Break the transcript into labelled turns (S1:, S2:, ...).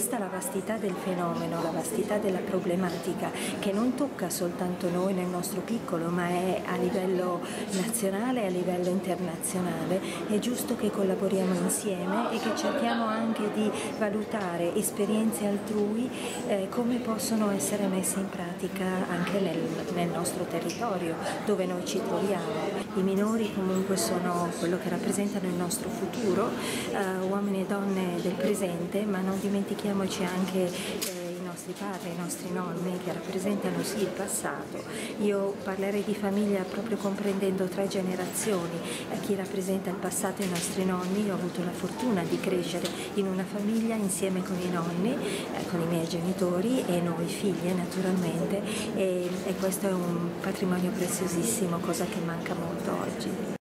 S1: vista la vastità del fenomeno, la vastità della problematica che non tocca soltanto noi nel nostro piccolo, ma è a livello nazionale e a livello internazionale, è giusto che collaboriamo insieme e che cerchiamo anche di valutare esperienze altrui come possono essere messe in pratica anche nel nostro territorio dove noi ci troviamo. I minori comunque sono quello che rappresentano il nostro futuro, uomini e donne del presente, ma non dimentichiamoci anche i nostri padri, i nostri nonni che rappresentano sì il passato. Io parlerei di famiglia proprio comprendendo 3 generazioni, chi rappresenta il passato i nostri nonni. Io ho avuto la fortuna di crescere in una famiglia insieme con i nonni, con i miei genitori e noi figlie naturalmente, e questo è un patrimonio preziosissimo, cosa che manca molto oggi.